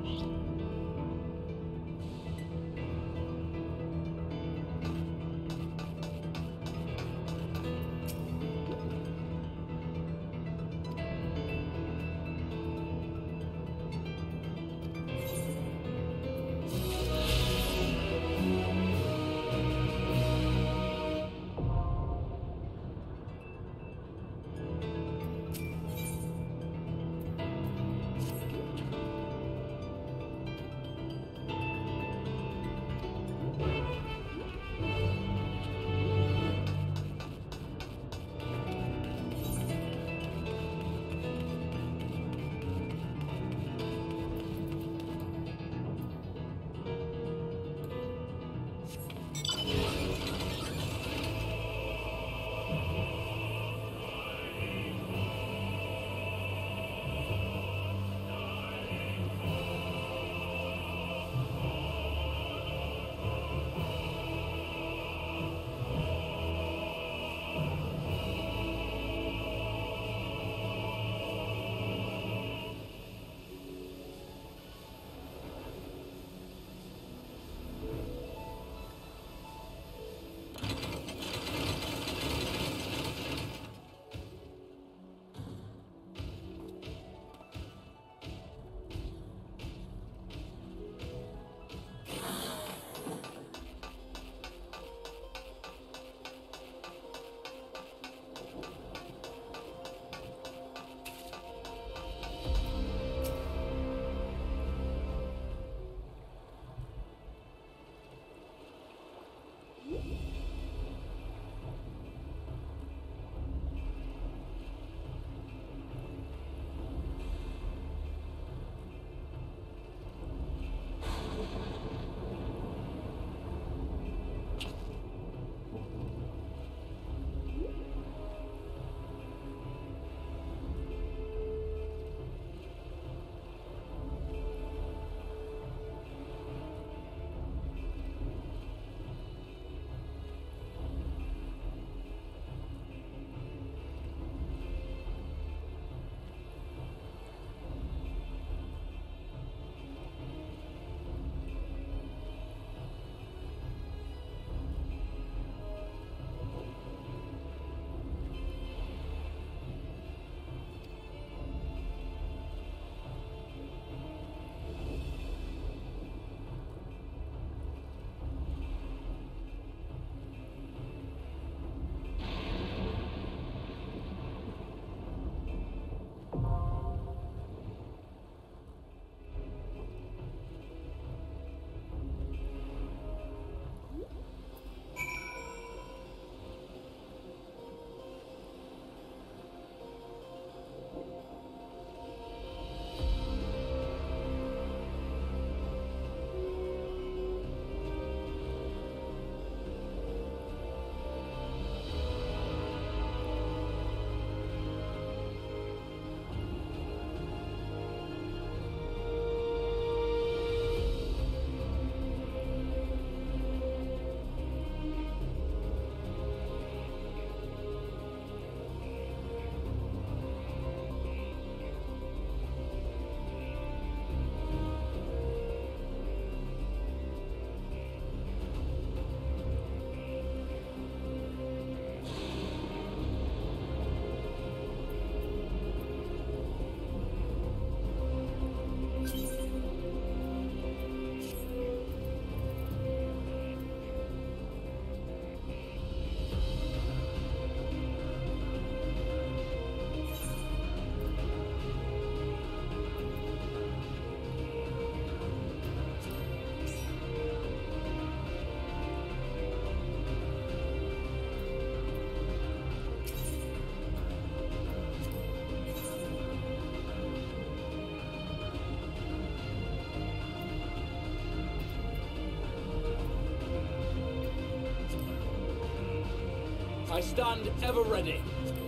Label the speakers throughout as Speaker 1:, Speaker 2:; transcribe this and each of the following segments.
Speaker 1: I stand ever ready.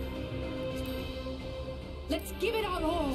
Speaker 2: Let's give it our all.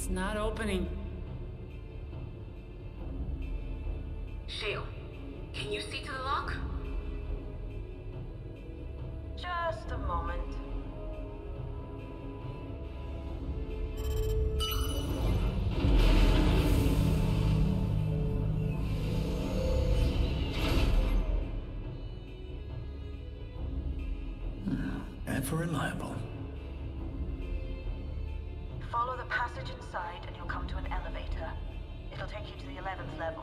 Speaker 3: It's not opening.
Speaker 4: Shale, can you see to the lock?
Speaker 5: Just a moment.
Speaker 6: Ever reliable.
Speaker 5: Follow the passage inside and you'll come to an elevator. It'll take you to the 11th level.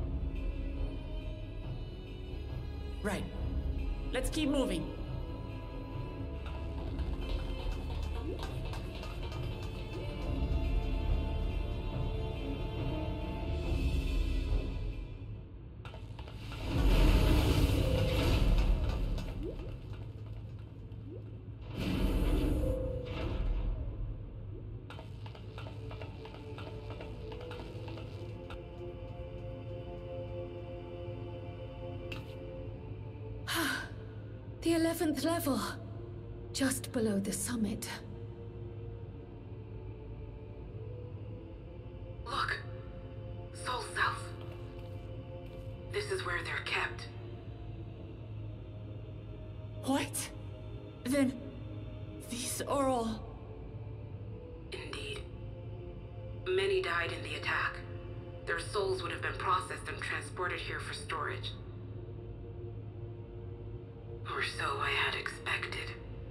Speaker 3: Right. Let's keep moving.
Speaker 2: The 11th level. Just below the summit.
Speaker 4: Look! Soul South. This is where they're kept.
Speaker 3: What? Then... these are all...
Speaker 4: Indeed. Many died in the attack. Their souls would have been processed and transported here for storage. Or so I had expected.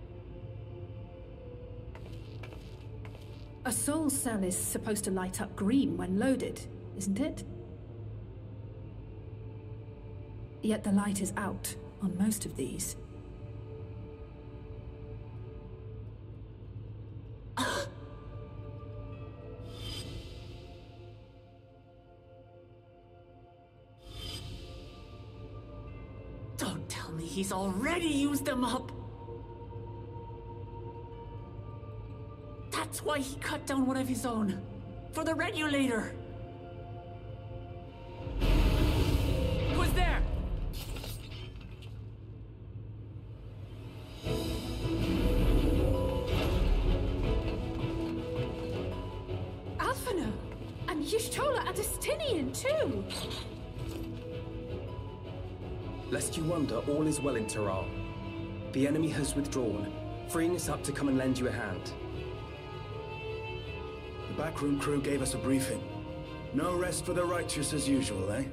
Speaker 2: A soul cell is supposed to light up green when loaded, isn't it? Yet the light is out on most of these.
Speaker 3: Don't tell me he's already used them up! That's why he cut down one of his own. For the regulator! Who's there?
Speaker 2: Alphinaud! And Y'shtola Adestinian too!
Speaker 7: Lest you wonder, all is well in Taral. The enemy has withdrawn, freeing us up to come and lend you a hand.
Speaker 6: The backroom crew gave us a briefing. No rest for the righteous as usual, eh?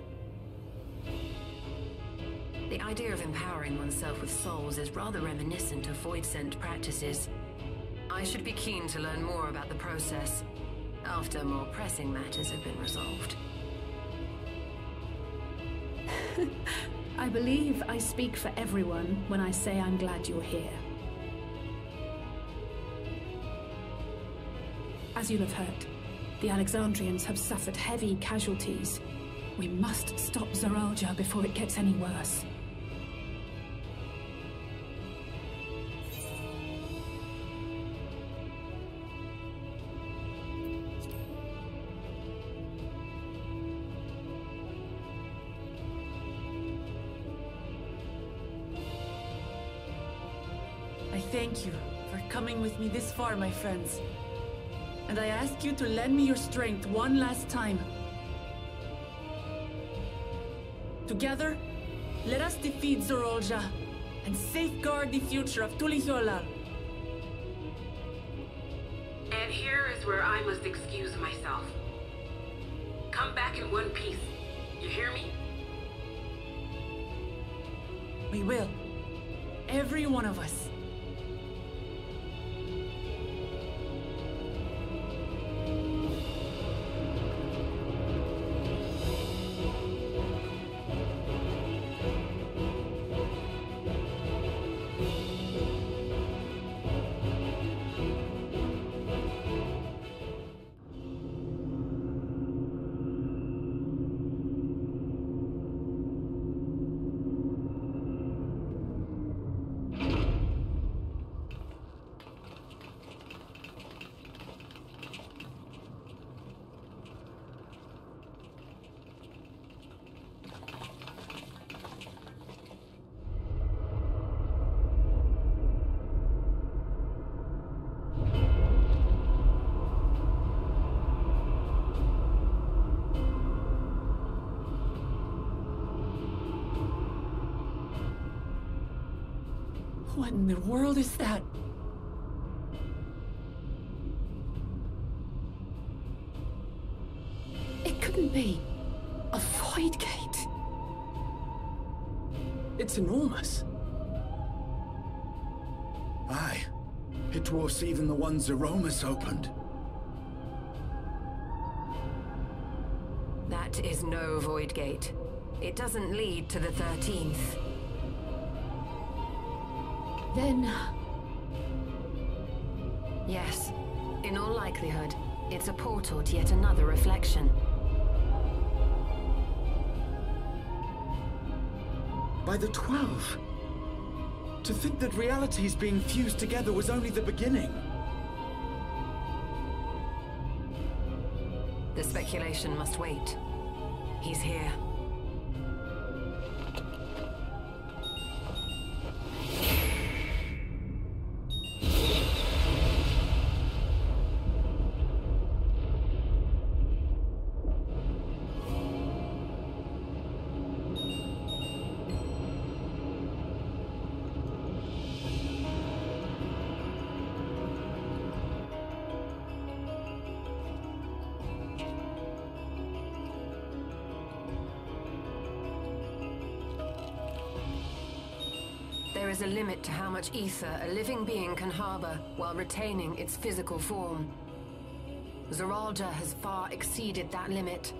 Speaker 8: The idea of empowering oneself with souls is rather reminiscent of Voidsent practices. I should be keen to learn more about the process, after more pressing matters have been resolved.
Speaker 2: I believe I speak for everyone when I say I'm glad you're here. As you'll have heard, the Alexandrians have suffered heavy casualties. We must stop Zoraal before it gets any worse.
Speaker 3: I thank you for coming with me this far, my friends. And I ask you to lend me your strength one last time. Together, let us defeat Zoraal and safeguard the future of Tuliyollal.
Speaker 4: And here is where I must excuse myself. Come back in one piece. You hear me?
Speaker 3: We will. Every one of us. What in the world is that?
Speaker 2: It couldn't be. A void gate.
Speaker 7: It's enormous.
Speaker 6: Aye. It dwarfs even the one Zeromus opened.
Speaker 8: That is no void gate. It doesn't lead to the 13th.
Speaker 2: Then...
Speaker 8: Yes. In all likelihood, it's a portal to yet another reflection.
Speaker 9: By the 12. To think that realities being fused together was only the beginning.
Speaker 8: The speculation must wait. He's here. There is a limit to how much ether a living being can harbor while retaining its physical form. Zeralja has far exceeded that limit.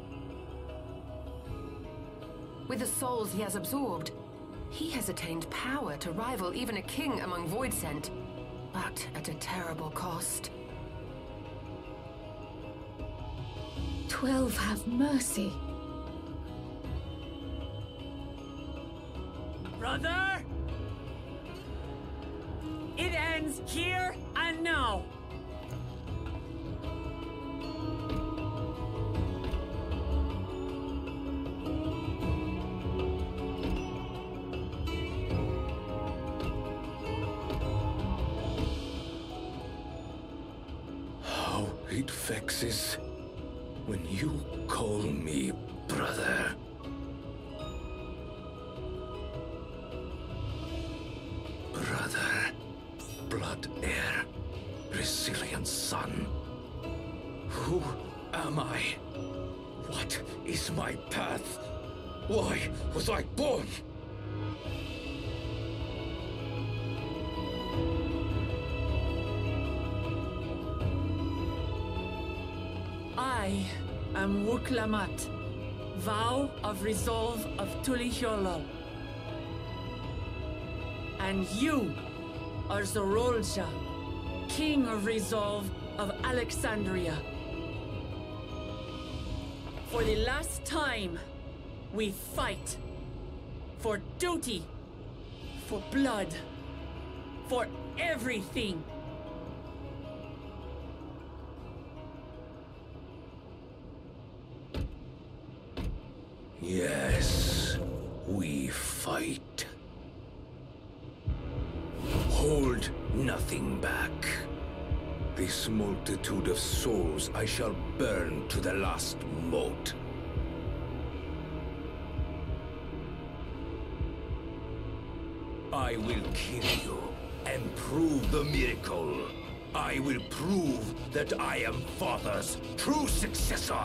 Speaker 8: With the souls he has absorbed, he has attained power to rival even a king among Voidsent, but at a terrible cost.
Speaker 2: 12 have mercy.
Speaker 3: Brother! It ends here and now!
Speaker 10: How it vexes when you call me brother. Brother, blood heir, resilient son. Who am I? What is my path? Why was I born?
Speaker 3: I am Wuk-Lamat, vow of resolve of Tulihyolol. And you are Zeralja, king of resolve of Alexandria. For the last time, we fight. For duty. For blood. For everything.
Speaker 10: Yes, we fight. Hold nothing back. This multitude of souls I shall burn to the last mote. I will kill you and prove the miracle. I will prove that I am Father's true successor.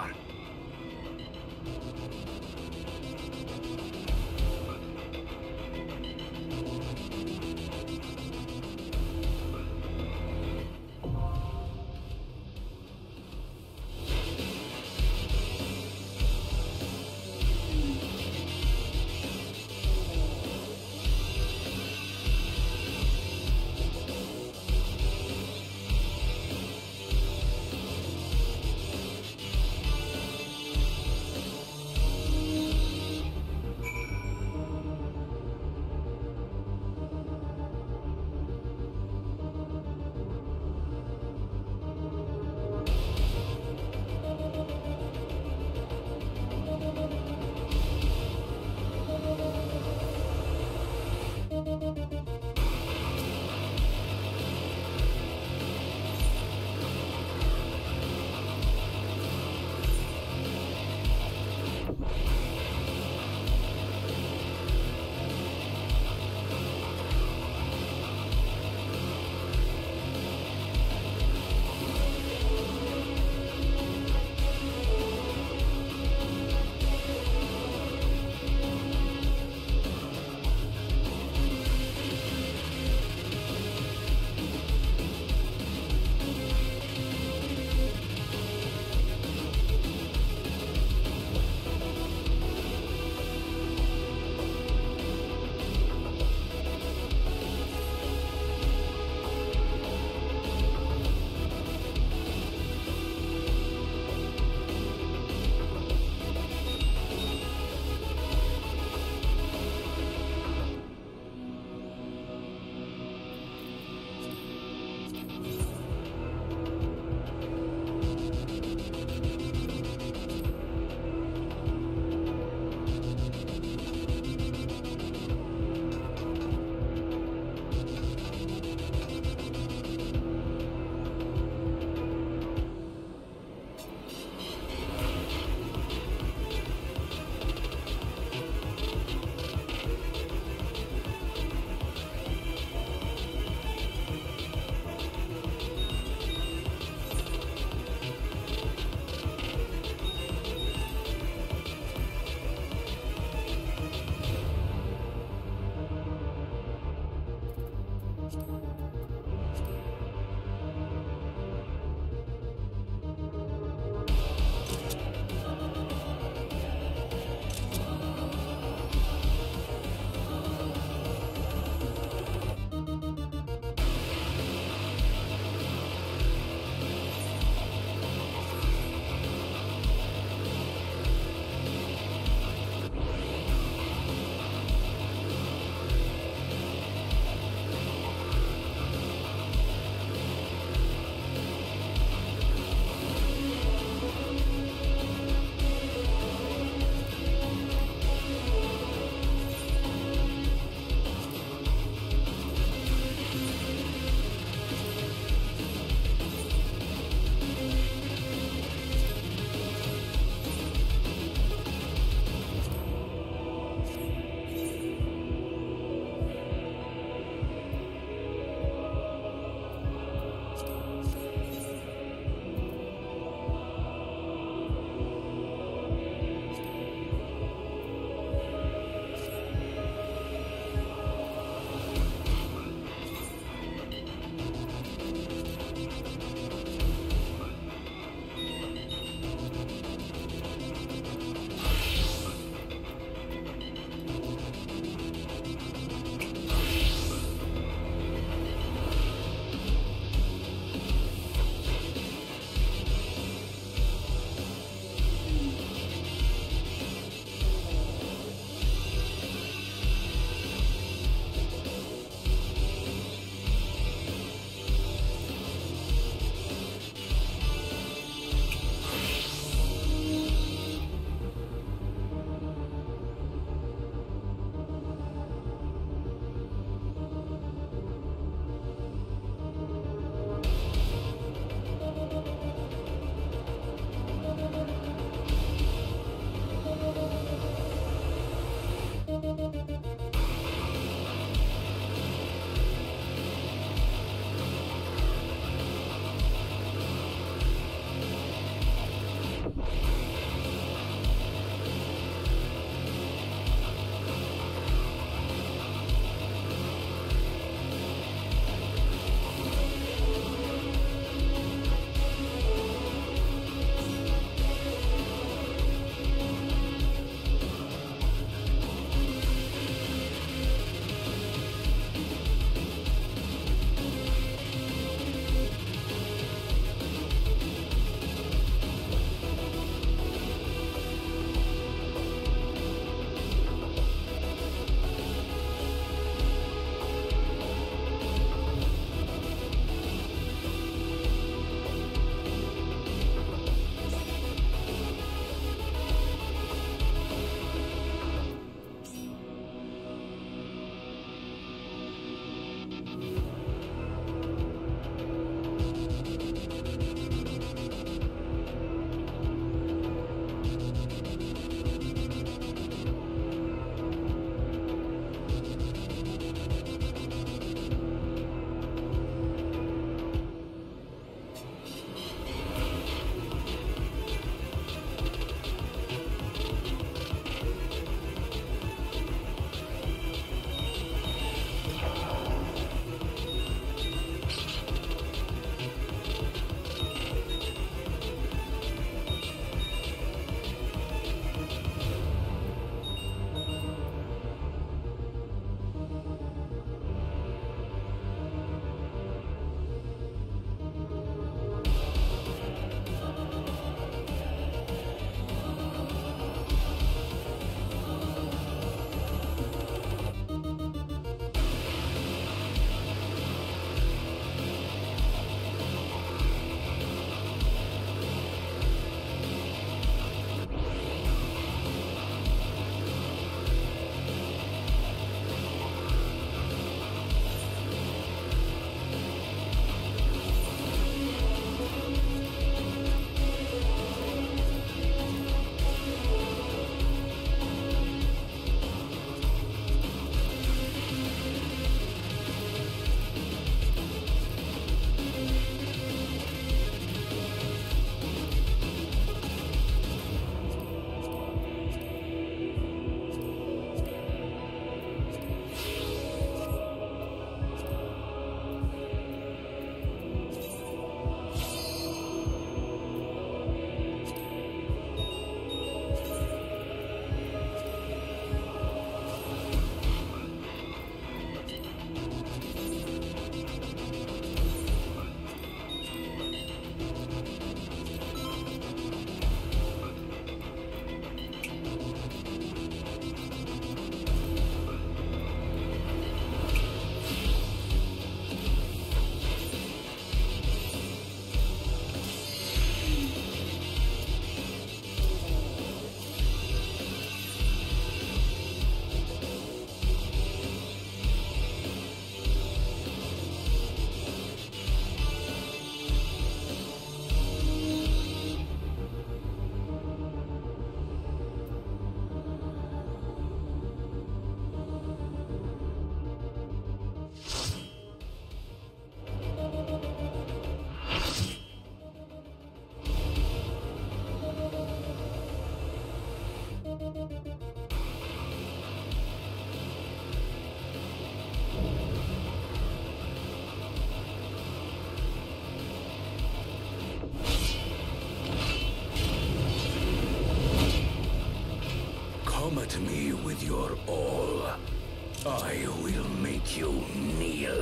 Speaker 10: Come at me with your all. I will make you kneel.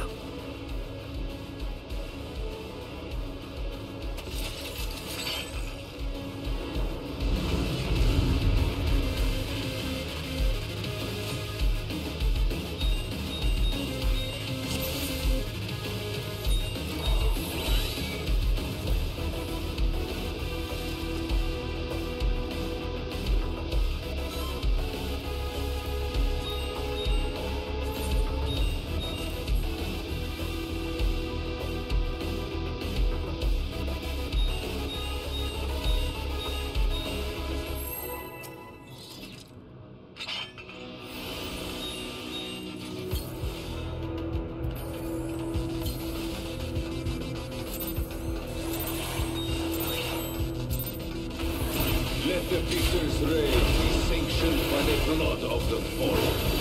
Speaker 1: Let the victor's rage be sanctioned by the blood of the fallen.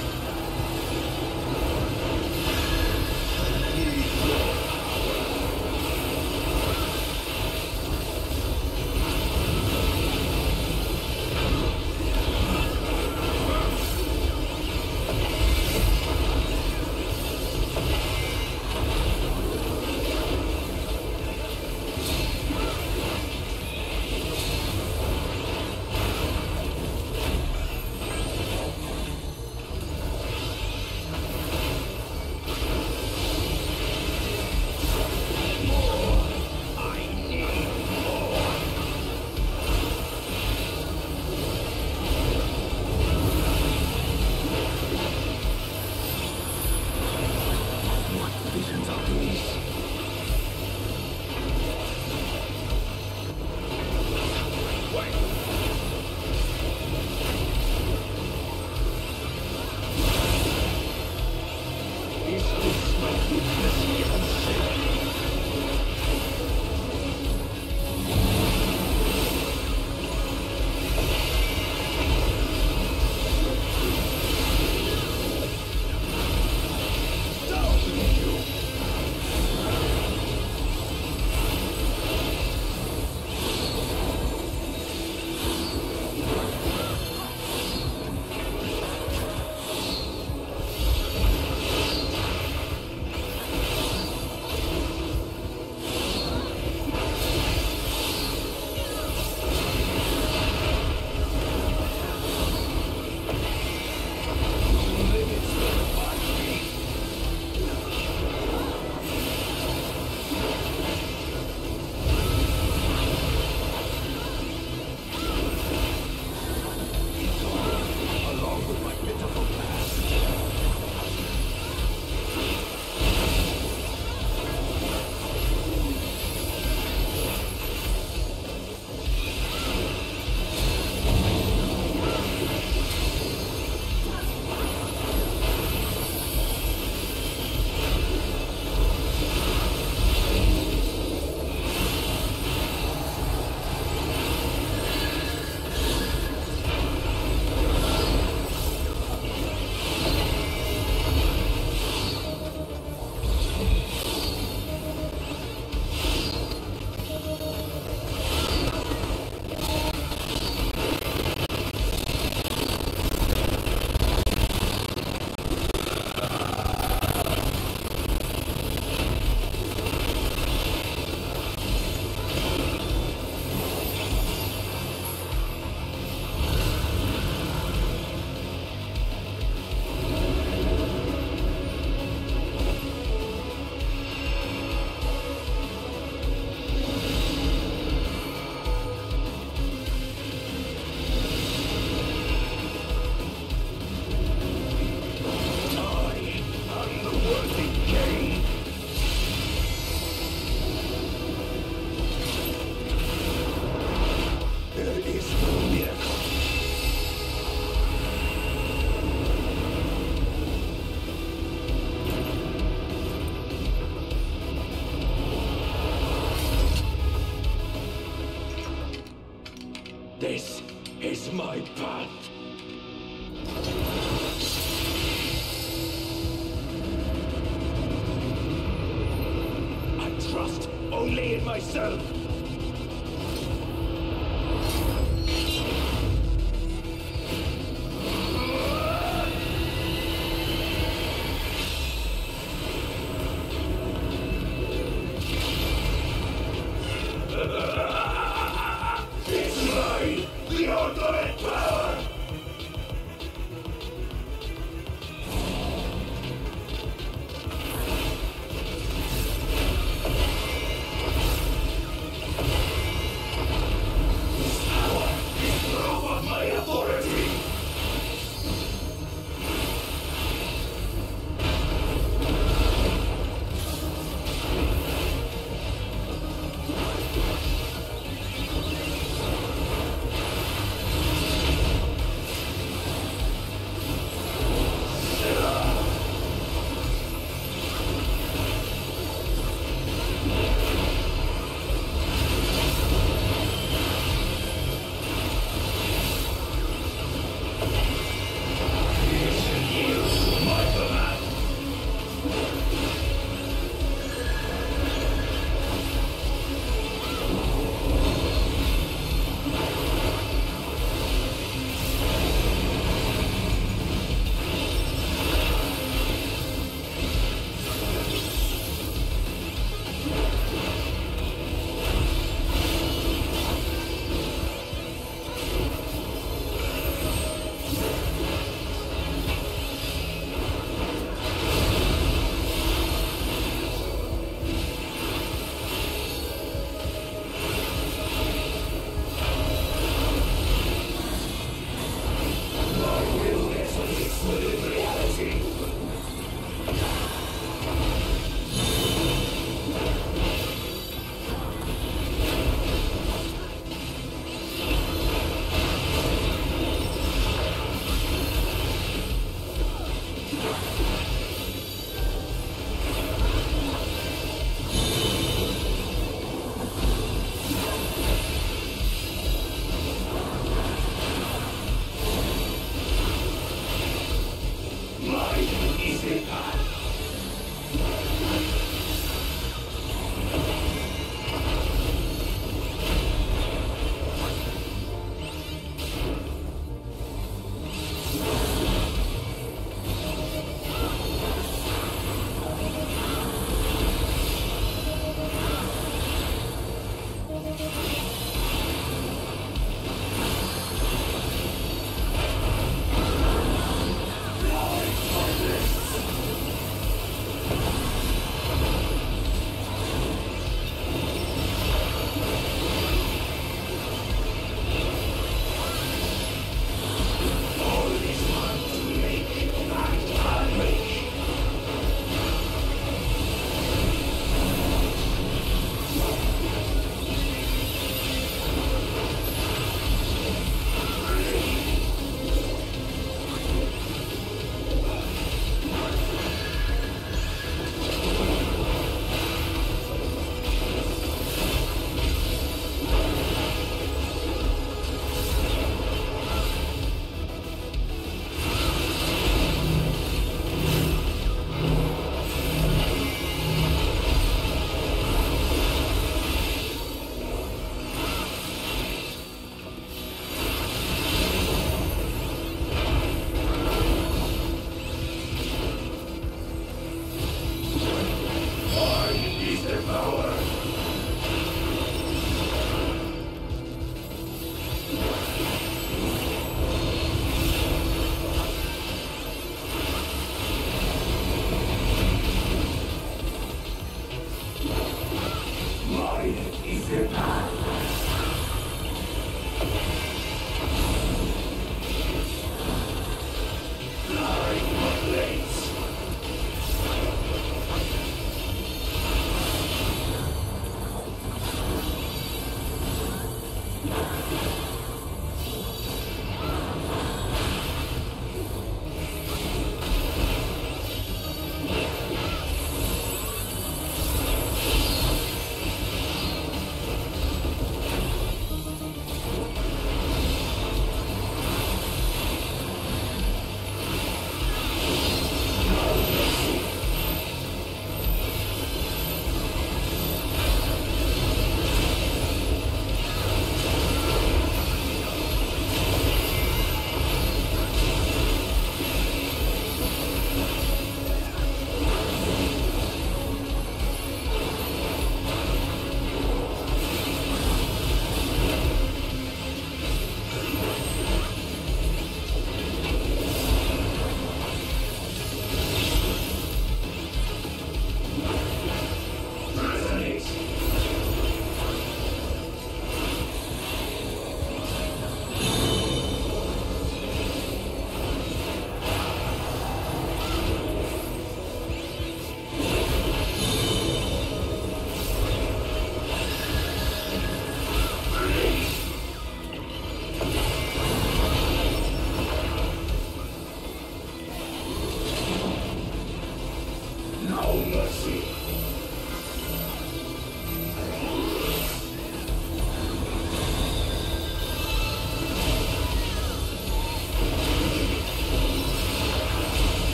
Speaker 10: This is my path. I trust only in myself.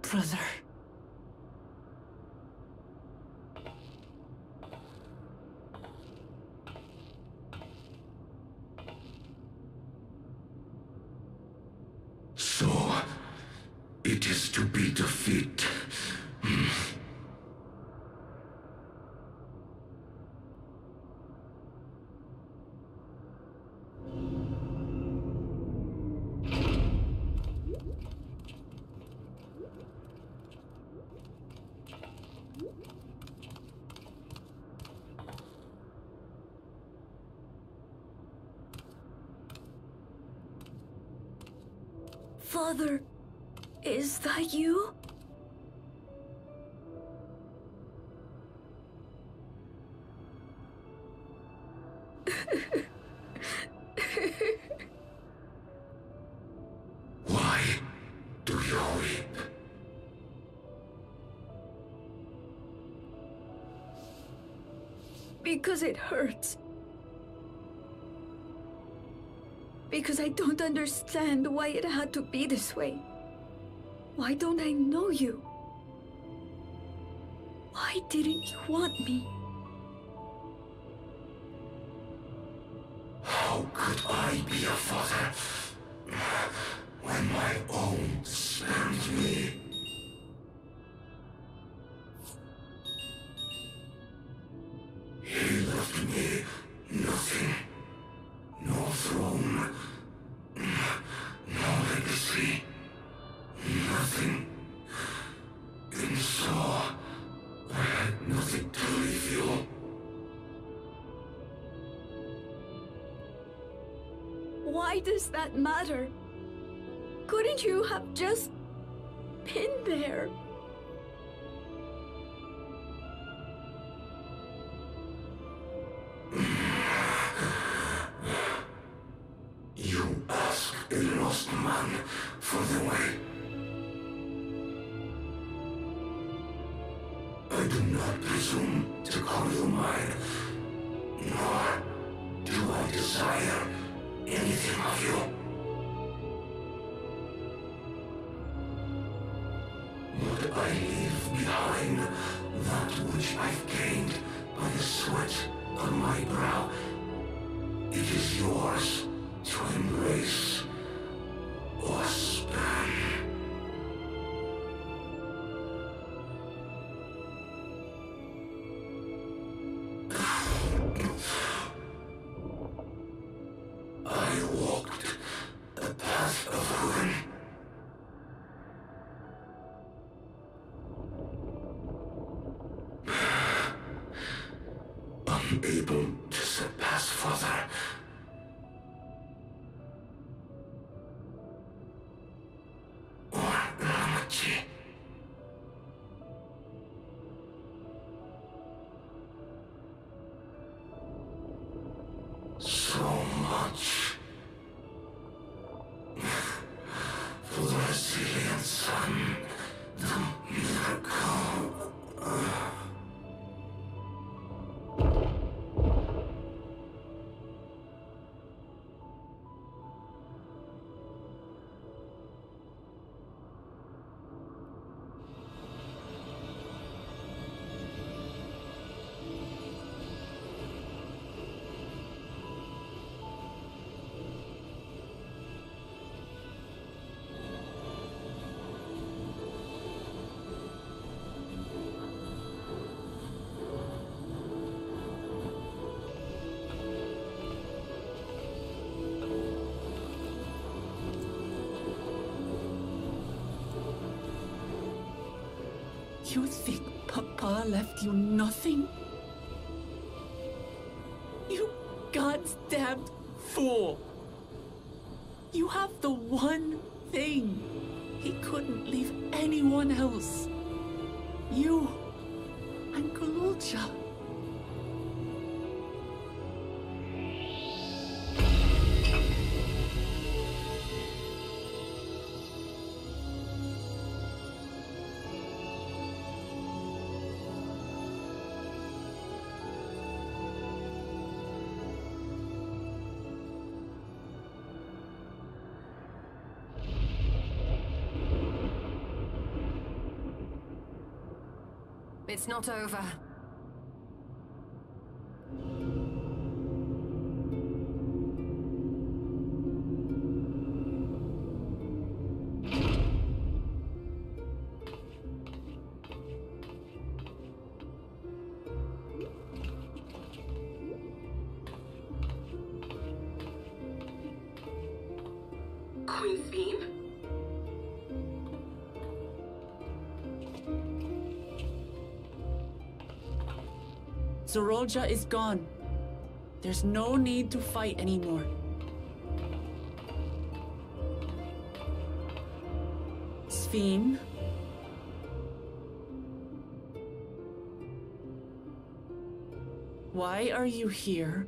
Speaker 3: brother.
Speaker 10: So, it is to be defeat.
Speaker 11: Father, is that you?
Speaker 10: Why do you weep?
Speaker 11: Because it hurts. Because I don't understand why it had to be this way. Why don't I know you? Why didn't you want me?
Speaker 10: How could I be a father when my own spurned me? He left me nothing. No throne. No legacy. Nothing. And so, I had nothing to leave you.
Speaker 11: Why does that matter? Couldn't you have just been there?
Speaker 10: You ask a lost man for the way. I do not presume to call you mine, nor do I desire anything of you. But I leave behind that which I've gained by the sweat on my brow. It is yours to embrace or spurn. I walked the path of ruin. Unable to surpass Father. Or Ramachi. So much for the resilient son, the miracle.
Speaker 3: You think Papa left you nothing? You goddamned fool! You have the one thing he couldn't leave anyone else. You and Kululcha.
Speaker 8: It's not over.
Speaker 4: Queen Sphene?
Speaker 3: Zoraal is gone. There's no need to fight anymore. Sphene? Why are you here?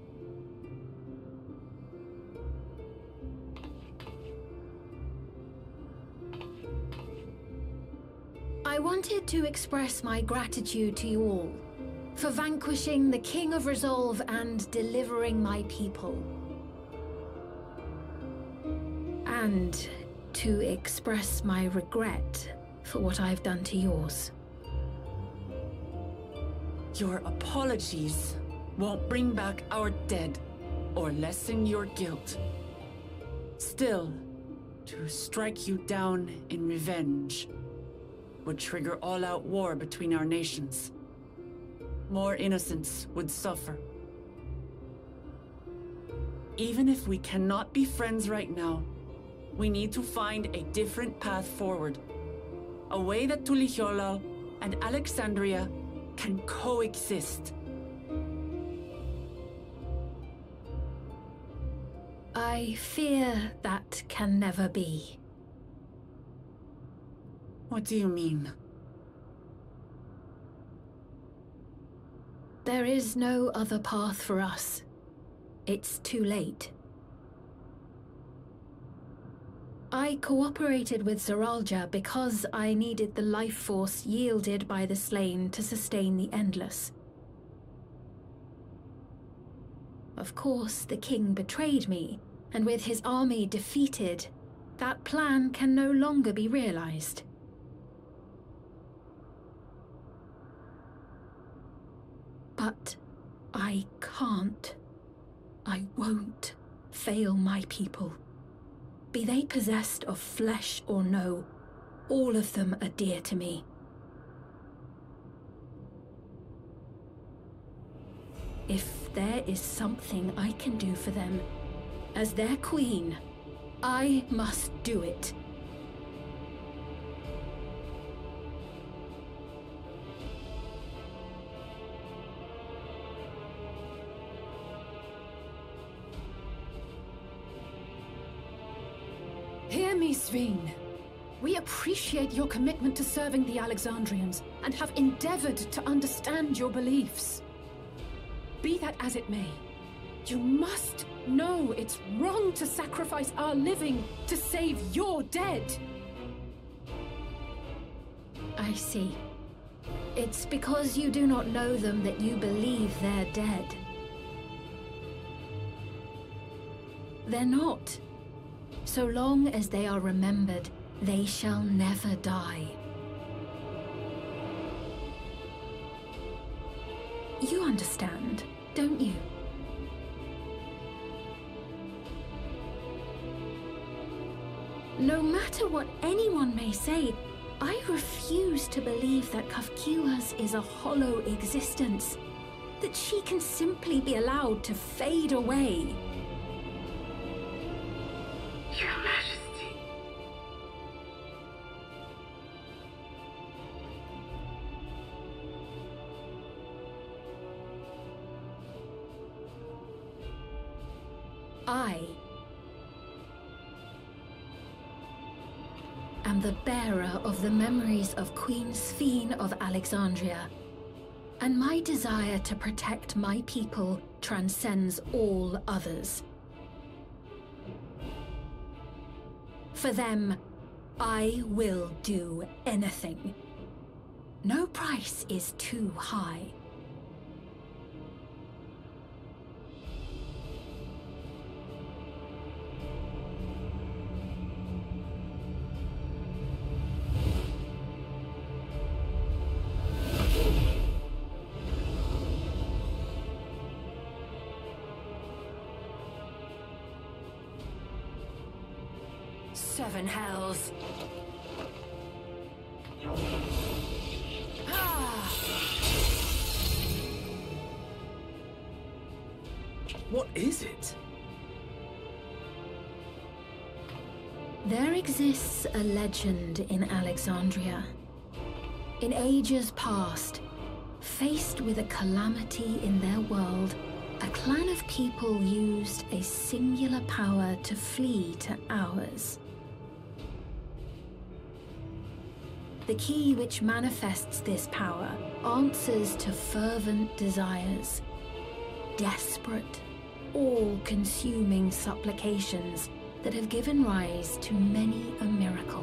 Speaker 12: I wanted to express my gratitude to you all for vanquishing the King of Resolve and delivering my people. And to express my regret for what I've done to yours.
Speaker 3: Your apologies won't bring back our dead or lessen your guilt. Still, to strike you down in revenge would trigger all-out war between our nations. More innocents would suffer. Even if we cannot be friends right now, we need to find a different path forward. A way that Tuliyollal and Alexandria can coexist.
Speaker 12: I fear that can never be.
Speaker 3: What do you mean?
Speaker 12: There is no other path for us. It's too late. I cooperated with Zoraal because I needed the life force yielded by the slain to sustain the Endless. Of course, the king betrayed me, and with his army defeated, that plan can no longer be realized. But I can't. I won't fail my people. Be they possessed of flesh or no, all of them are dear to me. If there is something I can do for them, as their queen, I must do it.
Speaker 2: Hear me, Sphene. We appreciate your commitment to serving the Alexandrians and have endeavored to understand your beliefs. Be that as it may, you must know it's wrong to sacrifice our living to save your dead.
Speaker 12: I see. It's because you do not know them that you believe they're dead. They're not. So long as they are remembered, they shall never die. You understand, don't you? No matter what anyone may say, I refuse to believe that Kafkiwas is a hollow existence, that she can simply be allowed to fade away.
Speaker 4: Your Majesty.
Speaker 12: I am the bearer of the memories of Queen Sphene of Alexandria, and my desire to protect my people transcends all others. For them, I will do anything. No price is too high.
Speaker 8: seven hells.
Speaker 7: What is it?
Speaker 12: There exists a legend in Alexandria. In ages past, faced with a calamity in their world, a clan of people used a singular power to flee to ours. The key which manifests this power answers to fervent desires, desperate, all-consuming supplications that have given rise to many a miracle.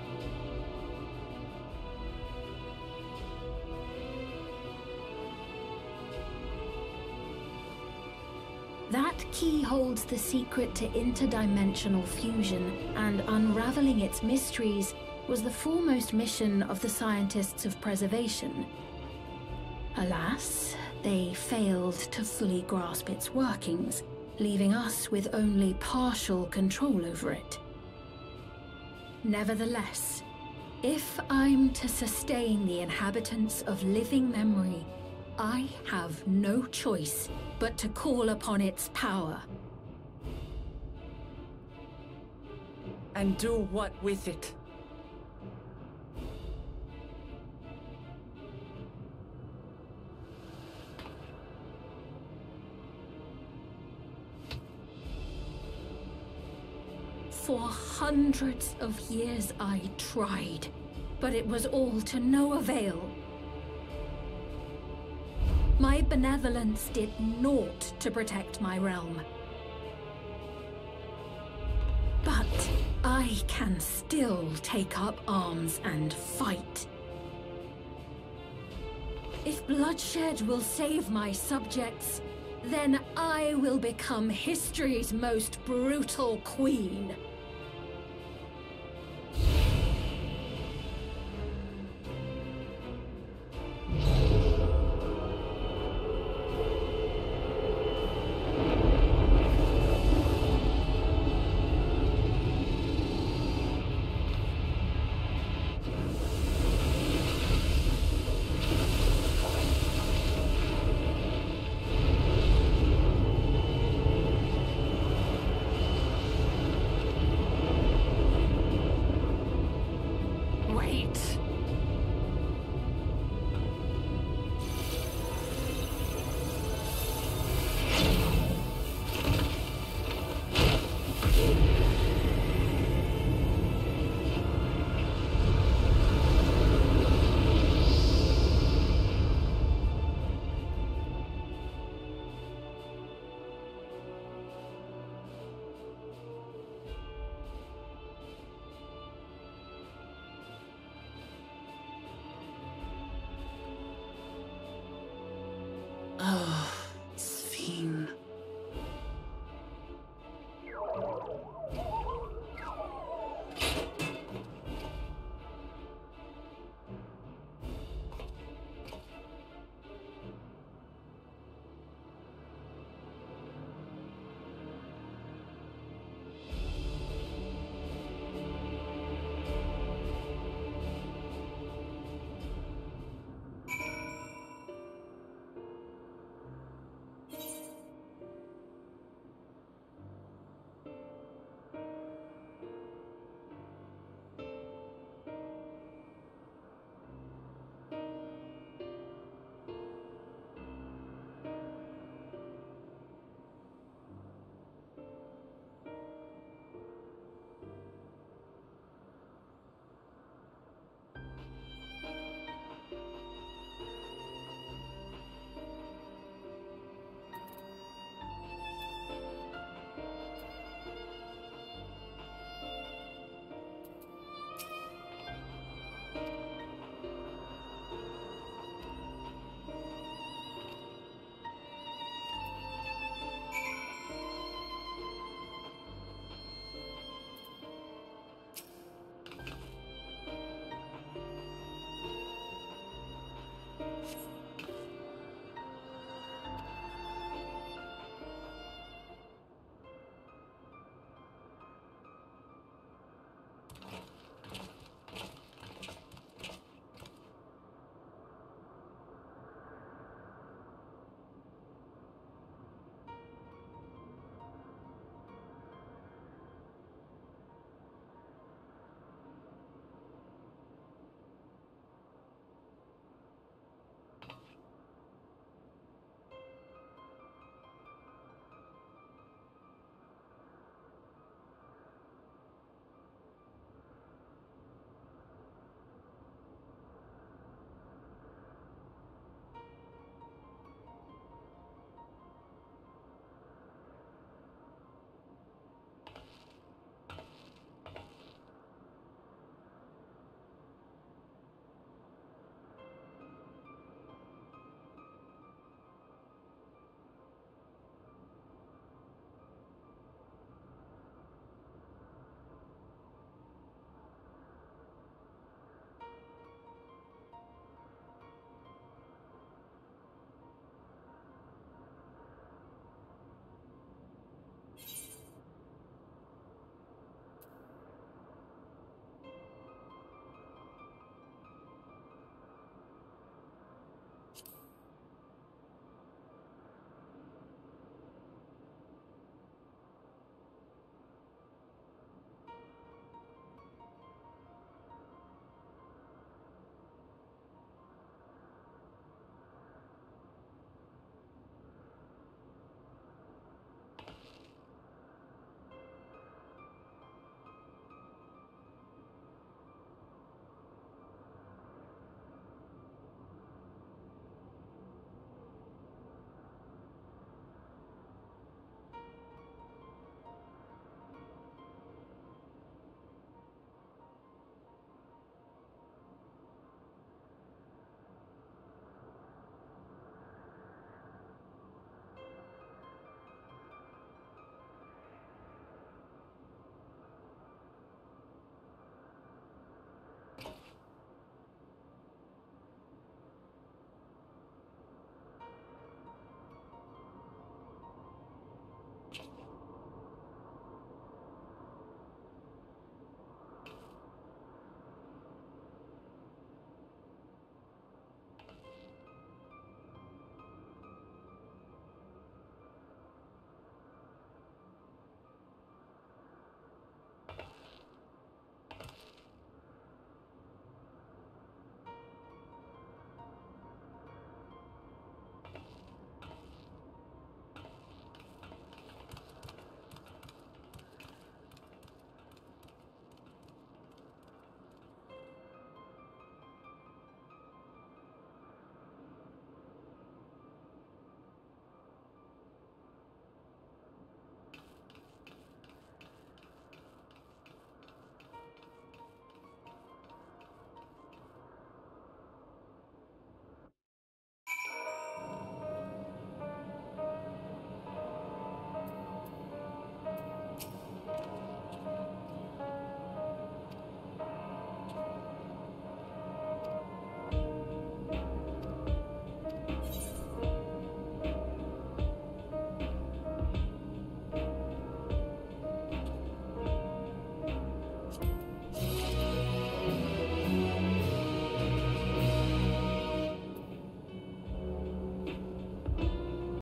Speaker 12: That key holds the secret to interdimensional fusion, and unraveling its mysteries was the foremost mission of the scientists of preservation. Alas, they failed to fully grasp its workings, leaving us with only partial control over it. Nevertheless, if I'm to sustain the inhabitants of living memory, I have no choice but to call upon its power.
Speaker 3: And do what with it?
Speaker 12: For hundreds of years I tried, but it was all to no avail. My benevolence did naught to protect my realm. But I can still take up arms and fight. If bloodshed will save my subjects, then I will become history's most brutal queen.